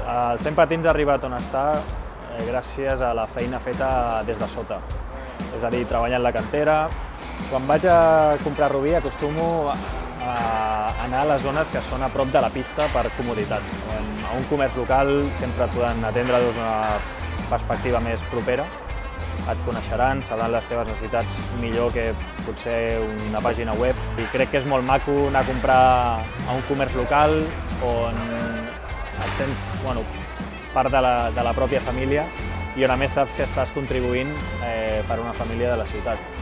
El 100 Patins ha arribat on està gràcies a la feina feta des de sota. És a dir, treballant la cantera. Quan vaig a comprar rubí acostumo a anar a les zones que són a prop de la pista per comoditat. A un comerç local sempre et poden atendre des d'una perspectiva més propera. Et coneixeran, sabran les teves necessitats millor que potser una pàgina web. I crec que és molt maco anar a comprar a un comerç local on et sents part de la pròpia família i on a més saps que estàs contribuint per una família de la ciutat.